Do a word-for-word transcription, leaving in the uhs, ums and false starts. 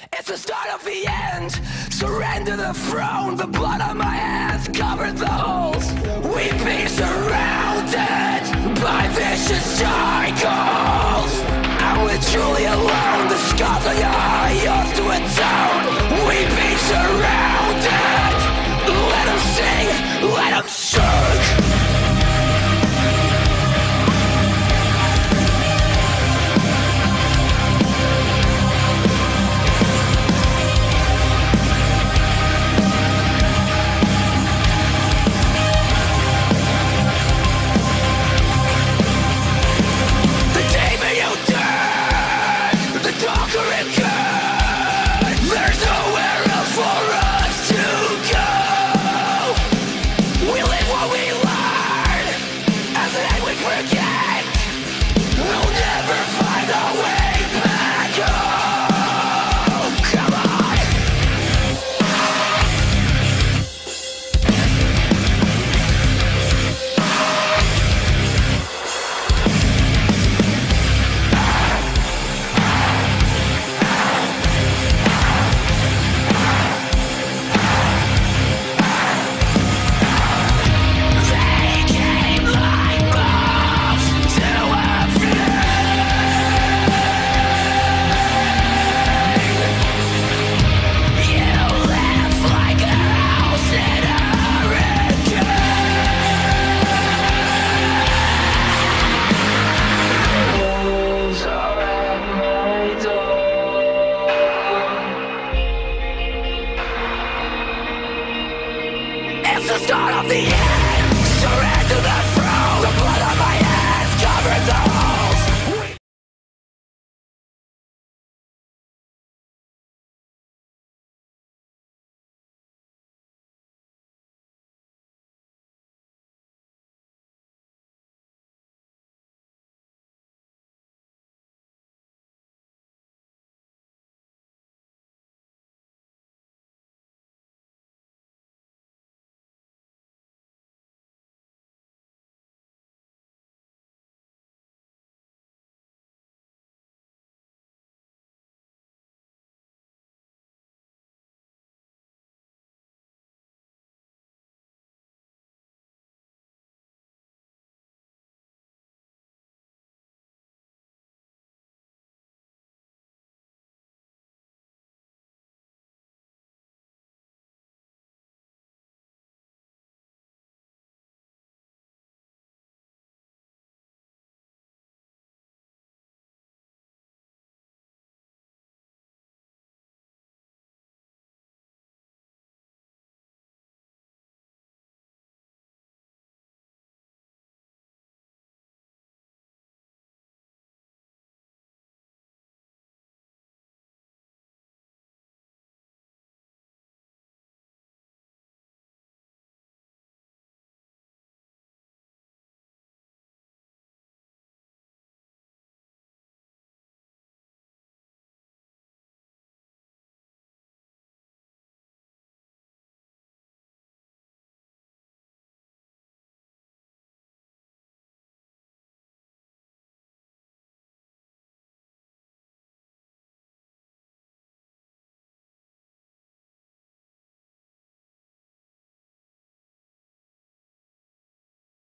It's the start of the end. Surrender the throne. The blood on my hands covered the holes. We've been surrounded by vicious cycles, and we're truly alone. The scars on your eye, yours to atone. We've been surrounded. Let them sing, let them sing. It's the start of the end. Surrender the